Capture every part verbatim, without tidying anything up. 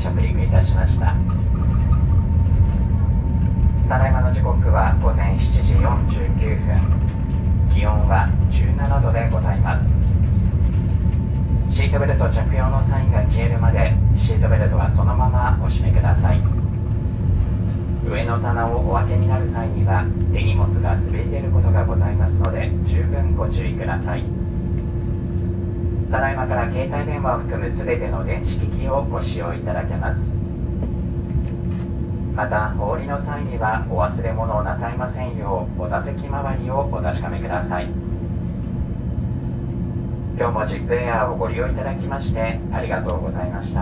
着陸いたしました。ただいまの時刻は午前しちじよんじゅうきゅうふん、気温はじゅうななどでございます。シートベルト着用のサインが消えるまでシートベルトはそのままお締めください。上の棚をお開けになる際には手荷物が滑り出ることがございますので十分ご注意ください。ただいまから携帯電話を含むすべての電子機器をご使用いただけます。またお降りの際にはお忘れ物をなさいませんようお座席周りをお確かめください。今日もジップエアーをご利用いただきましてありがとうございました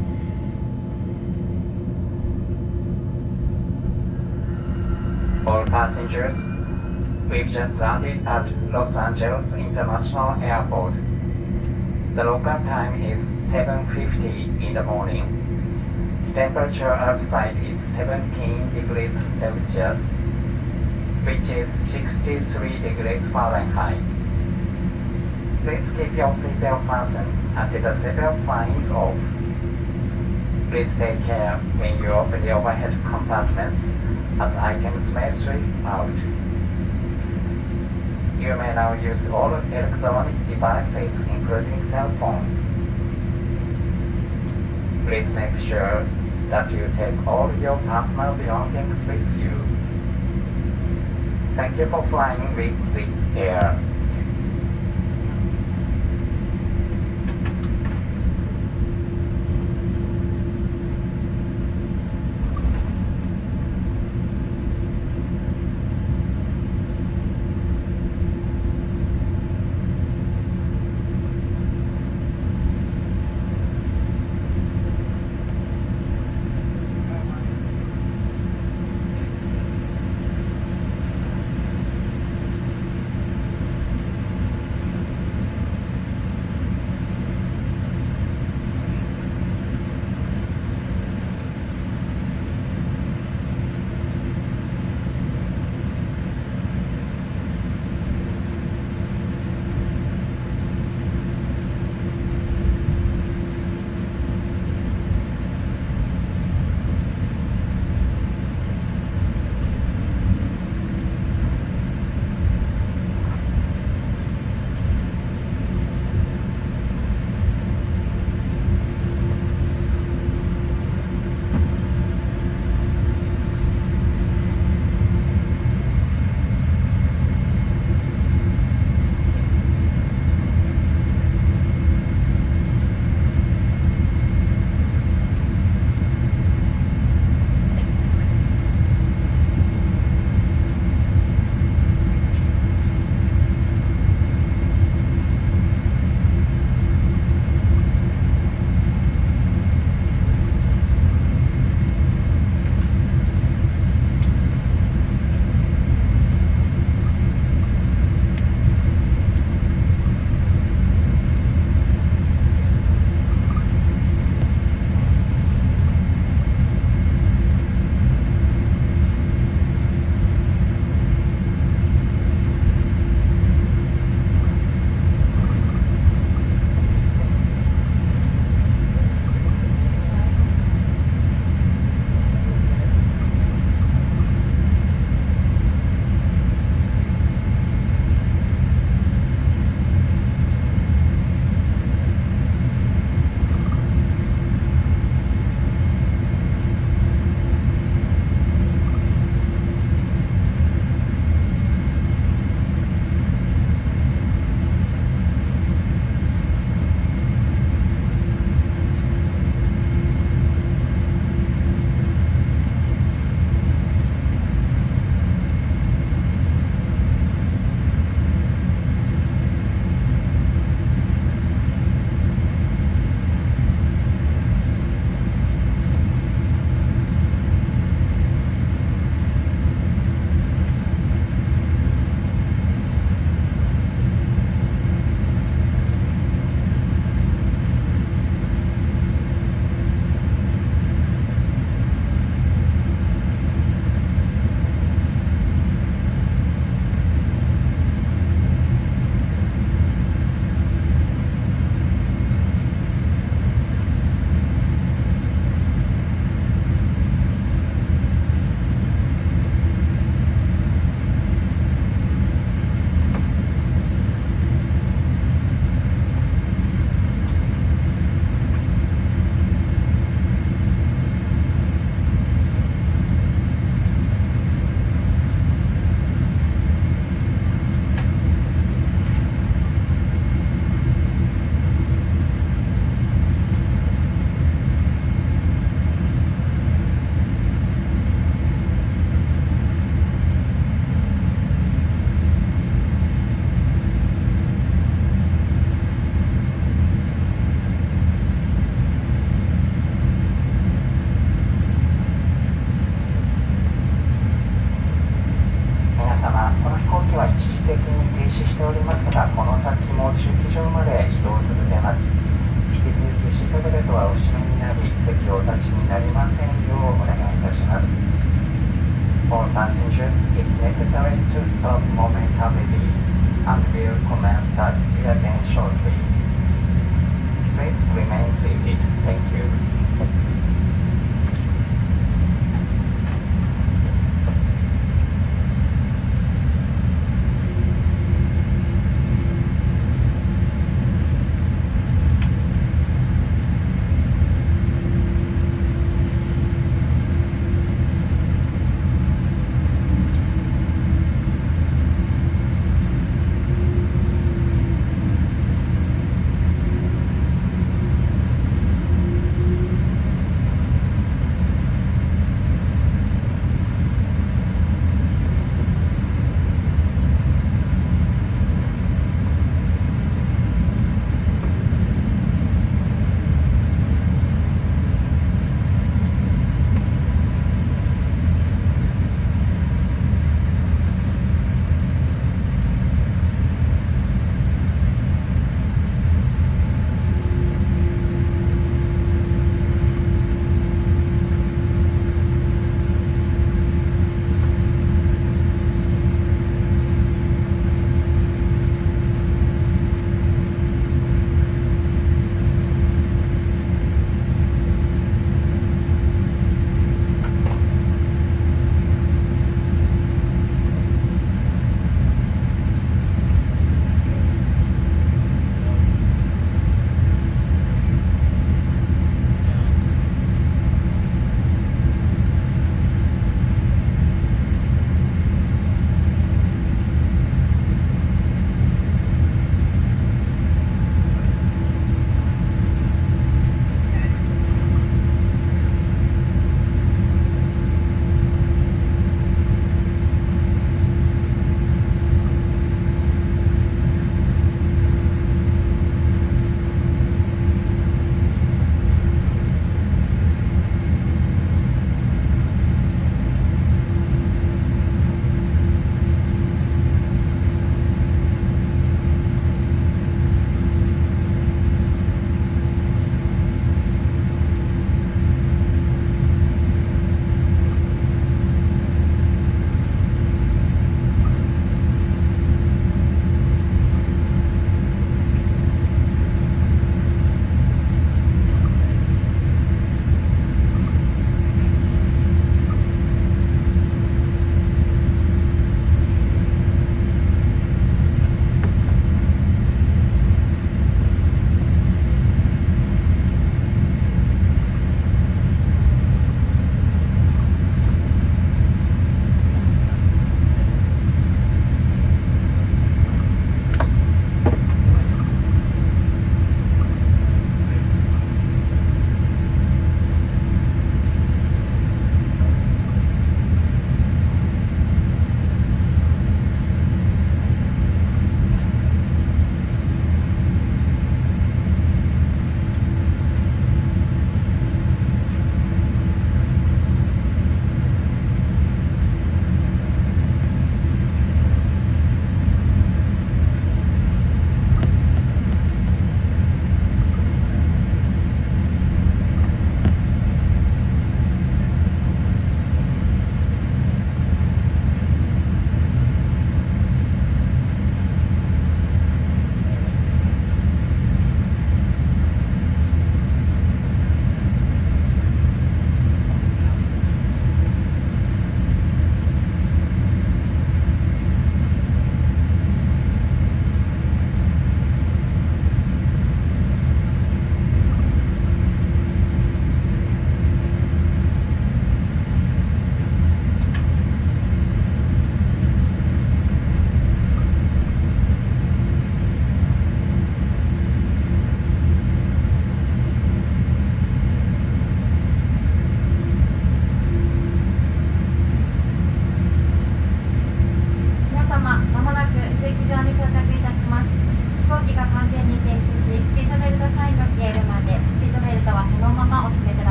。All passengers, we've just landed at Los Angeles International Airport. The local time is seven fifty in the morning. Temperature outside is seventeen degrees Celsius, which is sixty-three degrees Fahrenheit. Please keep your seatbelt fastened until the seatbelt sign is off. Please take care when you open the overhead compartments, as items may slip out. You may now use all electronic devices, including cell phones. Please make sure that you take all your personal belongings with you. Thank you for flying with Zip Air.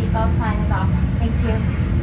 seatbelt sign is off. Thank you.